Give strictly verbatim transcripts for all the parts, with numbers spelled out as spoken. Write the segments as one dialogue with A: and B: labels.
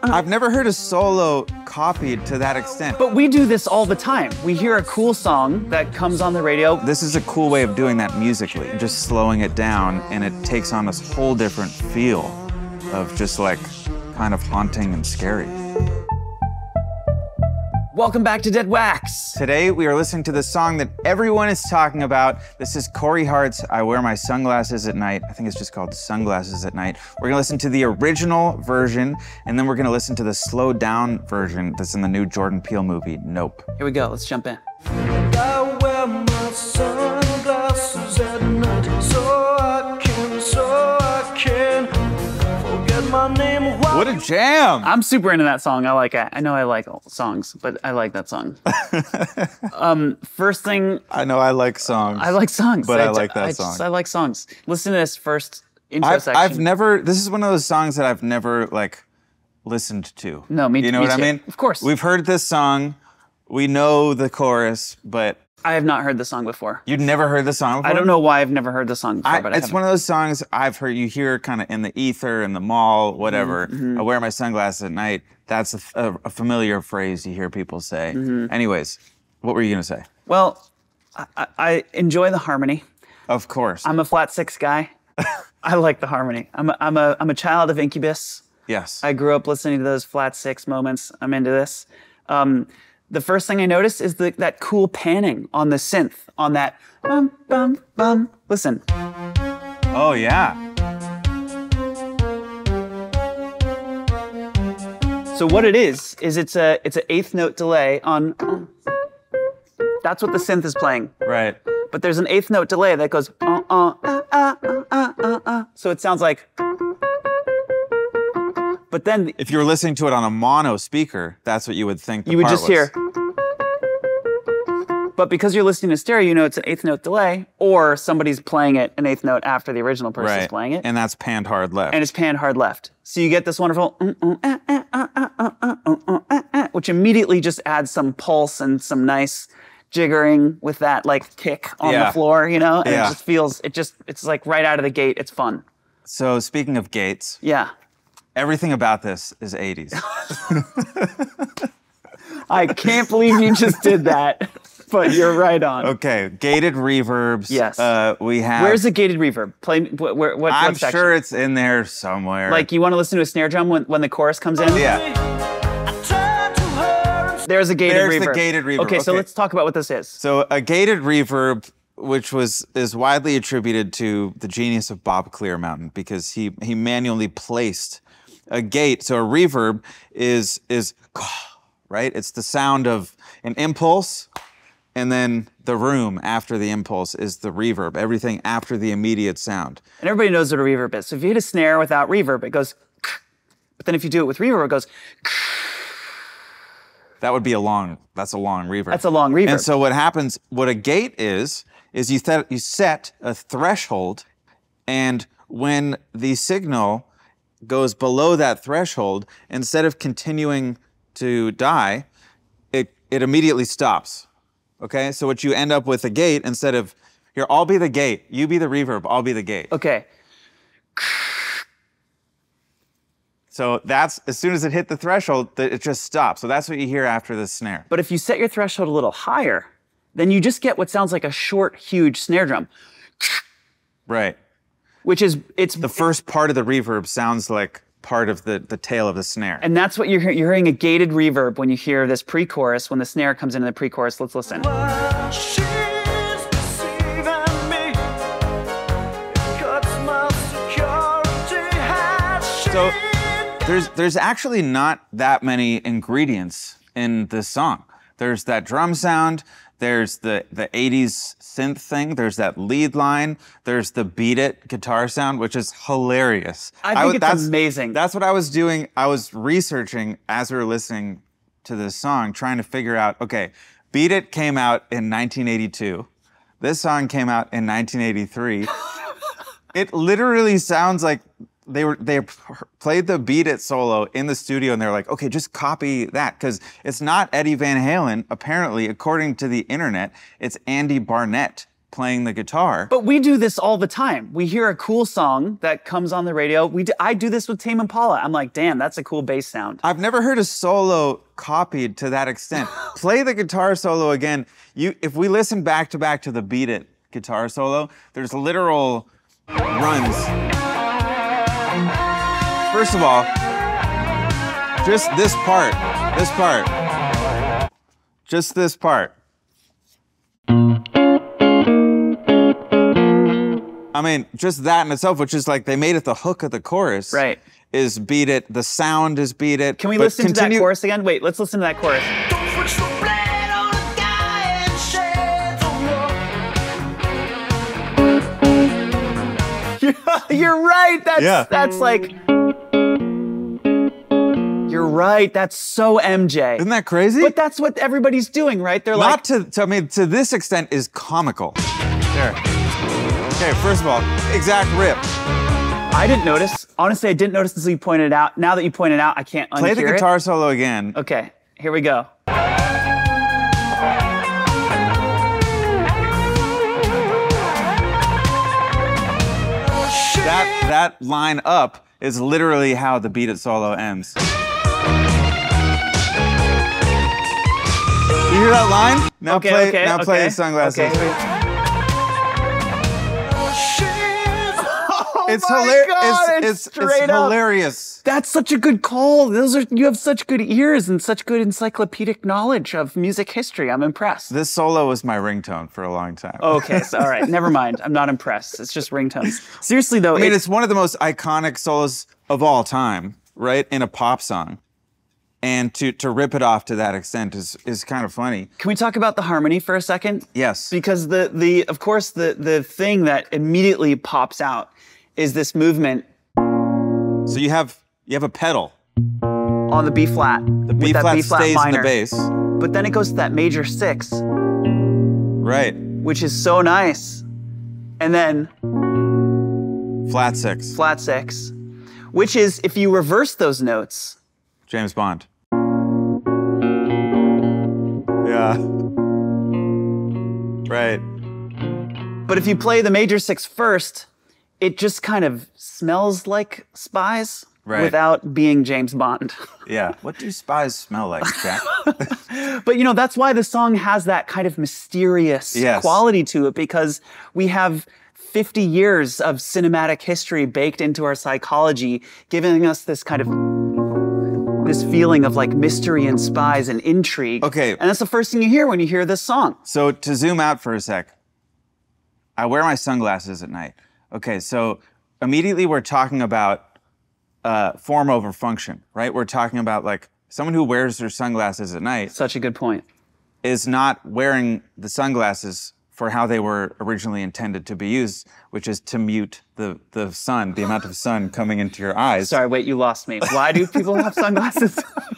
A: I've never heard a solo copied to that extent.
B: But we do this all the time. We hear a cool song that comes on the radio.
A: This is a cool way of doing that musically, just slowing it down, and it takes on this whole different feel of just like kind of haunting and scary.
B: Welcome back to Dead Wax.
A: Today we are listening to the song that everyone is talking about. This is Corey Hart's I Wear My Sunglasses at Night. I think it's just called Sunglasses at Night. We're gonna listen to the original version, and then we're gonna listen to the slowed down version that's in the new Jordan Peele movie, Nope.
B: Here we go, let's jump in.
C: I wear my sunglasses at night, so I can, so I can forget my name.
A: What a jam!
B: I'm super into that song. I like it. I know I like songs, but I like that song. um, first thing.
A: I know I like songs.
B: I like songs.
A: But I,
B: I
A: like that
B: I
A: song.
B: Just, I like songs. Listen to this first intro
A: I've,
B: section.
A: I've never, this is one of those songs that I've never like listened to.
B: No, me too.
A: You know
B: me
A: what
B: too.
A: I mean?
B: Of course.
A: We've heard this song. We know the chorus, but
B: I have not heard the song before.
A: you'd never heard the song before?
B: I don't know why I've never heard the song before,
A: I,
B: but I
A: it's
B: haven't.
A: one of those songs I've heard, you hear kind of in the ether, in the mall, whatever.
B: Mm-hmm.
A: I wear my sunglasses at night. That's a, a, a familiar phrase you hear people say.
B: Mm-hmm.
A: Anyways, what were you gonna say?
B: Well, I, I- I enjoy the harmony.
A: Of course.
B: I'm a flat six guy. I like the harmony. I'm a, I'm a, I'm a child of Incubus.
A: yes.
B: I grew up listening to those flat six moments. I'm into this. Um, the first thing I noticed is the, that cool panning on the synth, on that bum, bum, bum. Listen.
A: oh yeah.
B: So what it is, is it's a it's an eighth note delay on, that's what the synth is playing.
A: Right.
B: But there's an eighth note delay that goes, uh, uh, uh, uh, uh, uh, uh. So it sounds like, but then
A: If you were listening to it on a mono speaker, that's what you would think the
B: you would
A: part
B: just
A: was.
B: hear. But because you're listening to stereo, you know it's an eighth note delay, or somebody's playing it an eighth note after the original person's
A: Right.
B: playing it, and,
A: And that's panned hard left.
B: it's panned hard left. So you get this wonderful, mm, mm, uh, uh, uh, uh, uh, uh, uh, uh, uh, uh, which immediately just adds some pulse and some nice jiggering with that like kick on
A: Yeah.
B: the floor, you know? And
A: Yeah.
B: it just feels, it just, it's like right out of the gate, it's fun.
A: So speaking of gates,
B: Yeah.
A: everything about this is eighties.
B: I can't believe you just did that, but you're right on.
A: Okay, gated reverbs.
B: Yes.
A: Uh, we have.
B: Where's the gated reverb? Play, wh- where, what,
A: I'm
B: what section?
A: sure it's in there somewhere.
B: Like you want to listen to a snare drum when, when the chorus comes in?
A: Yeah.
C: I turn to her.
B: There's a gated
A: There's
B: reverb.
A: the gated reverb,
B: Okay, so
A: okay.
B: let's talk about what this is.
A: So a gated reverb, which was is widely attributed to the genius of Bob Clearmountain, because he he manually placed a gate. So a reverb is is right. It's the sound of an impulse, and then the room after the impulse is the reverb. Everything after the immediate sound.
B: And everybody knows what a reverb is. So if you hit a snare without reverb, it goes, but then if you do it with reverb, it goes,
A: That would be a long. That's a long reverb.
B: that's a long reverb.
A: And so what happens, what a gate is, is you, th- you set a threshold, and when the signal goes below that threshold, instead of continuing to die, it, it immediately stops. Okay? So what you end up with a gate, instead of, here, I'll be the gate, you be the reverb, I'll be the gate.
B: Okay.
A: So that's, as soon as it hit the threshold, th- it just stops. So that's what you hear after the snare.
B: But if you set your threshold a little higher, then you just get what sounds like a short, huge snare drum,
A: Right.
B: which is, it's,
A: The first part of the reverb sounds like part of the, the tail of the snare.
B: and that's what you're hearing. You're hearing a gated reverb when you hear this pre-chorus, when the snare comes into the pre-chorus. Let's listen.
C: She's deceiving me. It cuts my security. Has she?
A: So there's there's actually not that many ingredients in this song. There's that drum sound, there's the, the eighties synth thing, there's that lead line, there's the beat it guitar sound, which is hilarious.
B: I think
A: w-
B: it's
A: that's,
B: amazing.
A: That's what I was doing. I was researching as we were listening to this song, trying to figure out, okay, Beat It came out in nineteen eighty-two. This song came out in nineteen eighty-three. It literally sounds like they were they played the Beat It solo in the studio, and they're like, okay, just copy that, because it's not Eddie Van Halen. Apparently, according to the internet, it's Andy Barnett playing the guitar.
B: But we do this all the time. We hear a cool song that comes on the radio. We do, I do this with Tame Impala. I'm like, damn, that's a cool bass sound.
A: I've never heard a solo copied to that extent. Play the guitar solo again. You, if we listen back to back to the Beat It guitar solo, there's literal runs. First of all, just this part, this part, just this part. I mean, just that in itself, which is like they made it the hook of the chorus.
B: Right.
A: Is Beat It. The sound is Beat It.
B: Can we
A: but
B: listen
A: continue-
B: to that chorus again? Wait, let's listen to that chorus.
C: Don't switch the blade on a guy and shed the love.
B: You're right. That's
A: Yeah.
B: that's like. You're right. That's so M J.
A: Isn't that crazy?
B: But that's what everybody's doing, right? They're like,
A: Not to, to, I mean, to this extent is comical. There. Okay, first of all, exact rip.
B: I didn't notice. Honestly, I didn't notice until you pointed it out. Now that you pointed it out, I can't unhear
A: Play the
B: it.
A: guitar solo again.
B: Okay, here we go.
A: That that line up is literally how the Beat It solo ends. You hear that line? Now
B: Okay,
A: play,
B: okay,
A: now play
B: okay.
A: the sunglasses.
B: Okay.
A: It's
B: my
A: hilarious.
B: God,
A: It's,
B: it's
A: it's, it's
B: straight up.
A: hilarious.
B: That's such a good call. Those are you have such good ears and such good encyclopedic knowledge of music history. I'm impressed.
A: This solo was my ringtone for a long time.
B: Okay, so all right, never mind. I'm not impressed. It's just ringtones. Seriously though,
A: I mean,
B: it-
A: it's one of the most iconic solos of all time, right? In a pop song. And to, to rip it off to that extent is, is kind of funny.
B: can we talk about the harmony for a second?
A: Yes.
B: Because the the of course the the thing that immediately pops out is this movement
A: So you have you have a pedal.
B: on the B flat.
A: The B flat stays in the bass.
B: But then it goes to that major six,
A: Right.
B: which is so nice. And then
A: Flat six.
B: flat six, which is, if you reverse those notes,
A: James Bond. Yeah. Right.
B: but if you play the major six first, it just kind of smells like Spies
A: Right.
B: without being James Bond.
A: Yeah. What do spies smell like, Jack?
B: But you know, that's why the song has that kind of mysterious
A: Yes.
B: quality to it, because we have fifty years of cinematic history baked into our psychology, giving us this kind of this feeling of like mystery and spies and intrigue.
A: Okay.
B: And that's the first thing you hear when you hear this song.
A: So to zoom out for a sec, I wear my sunglasses at night. Okay, so immediately we're talking about uh, form over function, right? We're talking about like someone who wears their sunglasses at night
B: Such a good point.
A: is not wearing the sunglasses for how they were originally intended to be used, which is to mute the, the sun, the amount of sun coming into your eyes.
B: Sorry, wait, you lost me. Why do people have sunglasses?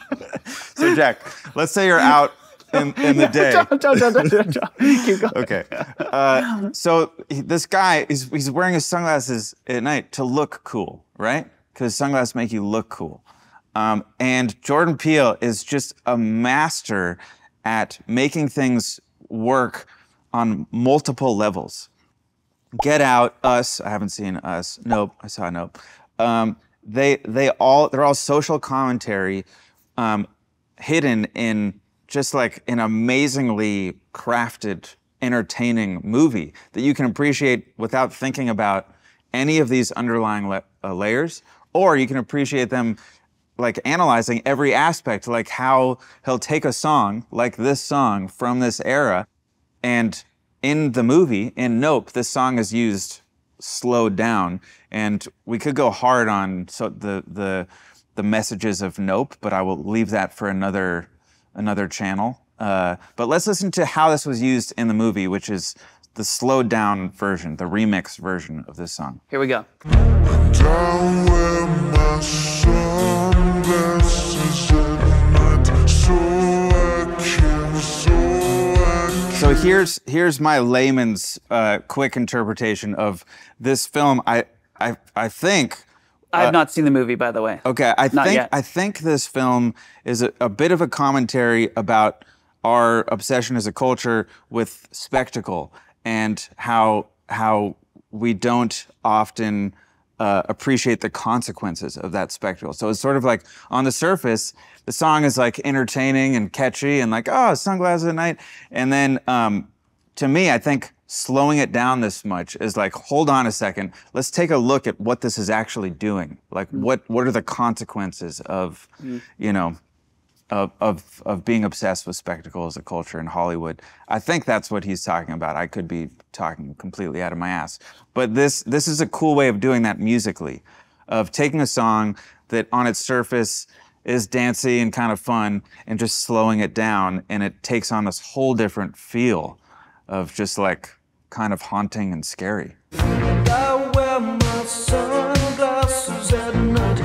A: So Jack, let's say you're out in, in the day.
B: Don't, don't, don't, don't, don't, don't. Keep going.
A: Okay. Uh, so he, this guy is he's wearing his sunglasses at night to look cool, right? Because sunglasses make you look cool. Um, and Jordan Peele is just a master at making things work on multiple levels. Get Out, Us. I haven't seen Us. Nope. I saw Nope. Um, they they all they're all social commentary, um, hidden in just like an amazingly crafted, entertaining movie that you can appreciate without thinking about any of these underlying la- uh, layers, or you can appreciate them like analyzing every aspect, like how he'll take a song like this song from this era, and in the movie, in Nope, this song is used slowed down, and we could go hard on so the the the messages of Nope, but I will leave that for another another channel. Uh, but let's listen to how this was used in the movie, which is the slowed down version, the remix version of this song.
B: Here we go.
D: Down where my sunglasses at night, so I can, so I can.
A: So here's here's my layman's uh, quick interpretation of this film. I I I think.
B: I have not seen the movie, by the way.
A: Okay, I
B: Not
A: think
B: yet.
A: I think this film is a, a bit of a commentary about our obsession as a culture with spectacle and how how we don't often uh, appreciate the consequences of that spectacle. So it's sort of like on the surface, the song is like entertaining and catchy and like, oh, sunglasses at night. And then um, to me, I think slowing it down this much is like, hold on a second, let's take a look at what this is actually doing. Like mm. what what are the consequences of, mm. you know, Of, of of being obsessed with spectacle as a culture in Hollywood. I think that's what he's talking about. I could be talking completely out of my ass. But this this is a cool way of doing that musically, of taking a song that on its surface is dancey and kind of fun and just slowing it down, and it takes on this whole different feel of just like kind of haunting and scary.
C: I wear my sunglasses at night.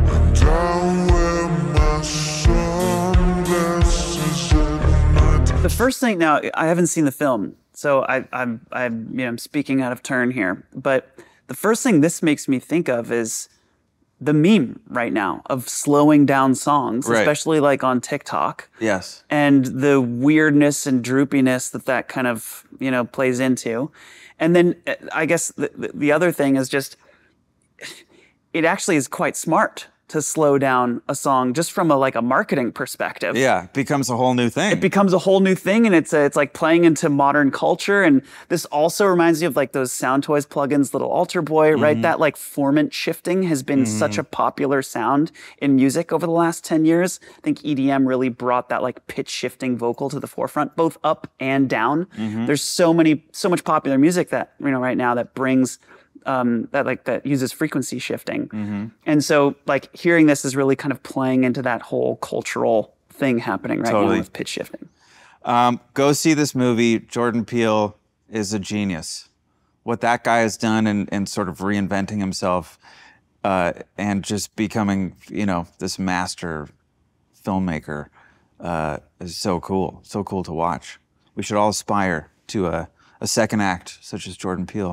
B: The first thing, now I haven't seen the film, so I, I'm, I'm, you know, I'm speaking out of turn here. But the first thing this makes me think of is the meme right now of slowing down songs,
A: right.
B: especially like on TikTok.
A: Yes.
B: And the weirdness and droopiness that that kind of, you know, plays into. And then I guess the, the other thing is just, it actually is quite smart to slow down a song just from a like a marketing perspective.
A: Yeah, it becomes a whole new thing.
B: It becomes a whole new thing, and it's a, it's like playing into modern culture. And this also reminds me of like those Sound Toys plugins, Little Altar Boy, mm-hmm. right? That like formant shifting has been mm-hmm. such a popular sound in music over the last ten years. I think E D M really brought that like pitch shifting vocal to the forefront, both up and down. Mm-hmm. There's so many, so much popular music that, you know, right now that brings Um, that like that uses frequency shifting. Mm-hmm. And so like hearing this is really kind of playing into that whole cultural thing happening right
A: totally.
B: now with pitch shifting.
A: Um, go see this movie. Jordan Peele is a genius. What that guy has done and, and sort of reinventing himself uh, and just becoming, you know, this master filmmaker uh, is so cool. So cool to watch. We should all aspire to a, a second act such as Jordan Peele.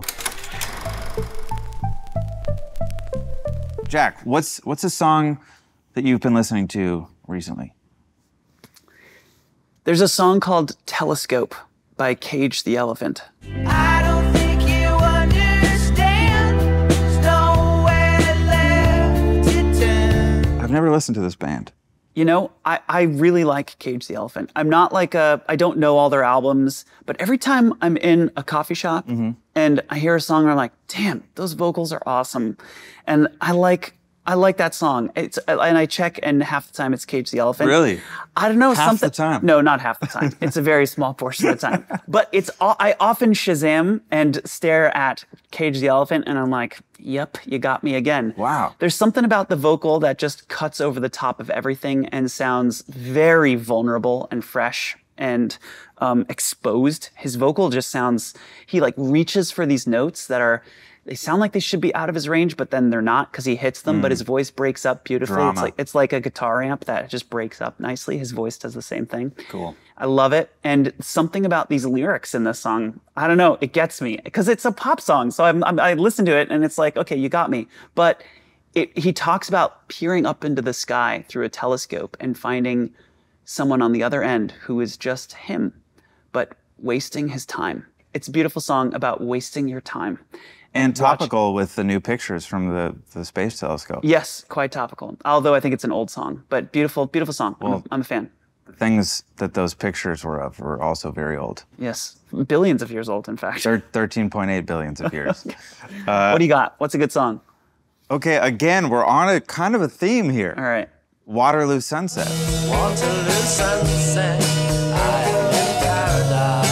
A: Jack, what's what's a song that you've been listening to recently?
B: There's a song called Telescope by Cage the Elephant.
C: I don't think you understand. There's nowhere left to turn.
A: I've never listened to this band.
B: You know, I, I really like Cage the Elephant. I'm not like a, I don't know all their albums, but every time I'm in a coffee shop mm-hmm. and I hear a song where I'm like, damn, those vocals are awesome. And I like, I like that song. It's, and I check and half the time it's Cage the Elephant.
A: Really?
B: I don't know.
A: Half
B: something,
A: the time?
B: No, not half the time. It's a very small portion of the time. But it's, I often Shazam and stare at Cage the Elephant and I'm like, yep, you got me again.
A: Wow.
B: There's something about the vocal that just cuts over the top of everything and sounds very vulnerable and fresh and um, exposed. His vocal just sounds, he like reaches for these notes that are, they sound like they should be out of his range, but then they're not because he hits them, mm. but his voice breaks up beautifully.
A: Drama.
B: It's like, it's like a guitar amp that just breaks up nicely. His voice does the same thing.
A: Cool.
B: I love it. And something about these lyrics in this song, I don't know, it gets me because it's a pop song. So I'm, I'm, I listen to it and it's like, okay, you got me. But it, he talks about peering up into the sky through a telescope and finding someone on the other end who is just him, but wasting his time. It's a beautiful song about wasting your time.
A: And topical with the new pictures from the, the space telescope.
B: Yes, quite topical. Although I think it's an old song, but beautiful, beautiful song. Well, I'm, a, I'm a fan.
A: The things that those pictures were of were also very old.
B: Yes, billions of years old, in fact.
A: thirteen point eight billions of years.
B: uh, what do you got? What's a good song?
A: Okay, again, we're on a kind of a theme here.
B: All right.
A: Waterloo Sunset.
C: Waterloo sunset, I am in paradise.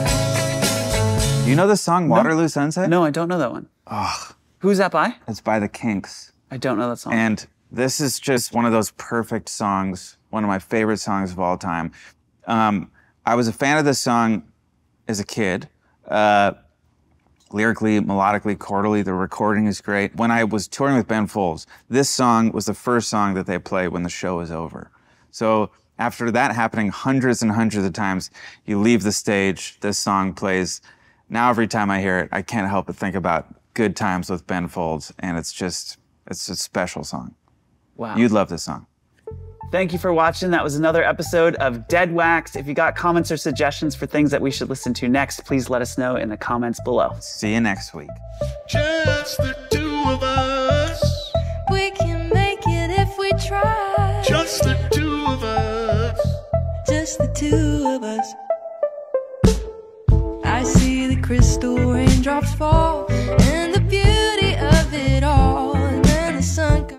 A: You know the song Waterloo
B: no.
A: Sunset?
B: No, I don't know that one.
A: Oh,
B: who's that by?
A: It's by the Kinks.
B: I don't know that song.
A: And this is just one of those perfect songs, one of my favorite songs of all time. Um, I was a fan of this song as a kid. Uh, lyrically, melodically, chordally, the recording is great. When I was touring with Ben Folds, this song was the first song that they played when the show was over. So after that happening hundreds and hundreds of times, you leave the stage, this song plays. Now every time I hear it, I can't help but think about good times with Ben Folds, and it's just, it's a special song.
B: Wow.
A: You'd love this song.
B: Thank you for watching. That was another episode of Dead Wax. If you got comments or suggestions for things that we should listen to next, please let us know in the comments below.
A: See you next week.
D: Just the two of us.
E: We can make it if we try.
D: Just the two of us.
E: Just the two of us. I see the crystal raindrops fall. And